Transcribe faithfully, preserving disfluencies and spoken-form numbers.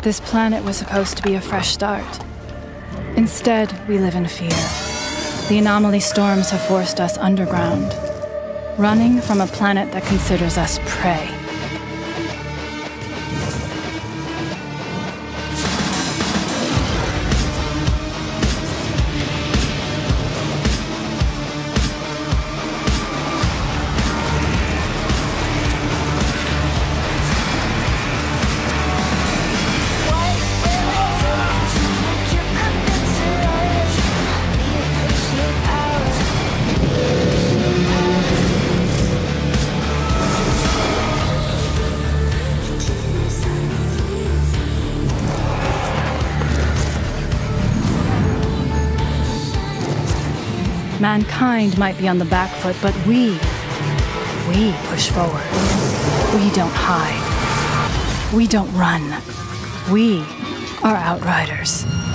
This planet was supposed to be a fresh start. Instead, we live in fear. The anomaly storms have forced us underground, running from a planet that considers us prey. Mankind might be on the back foot, but we, we push forward. We don't hide. We don't run. We are Outriders.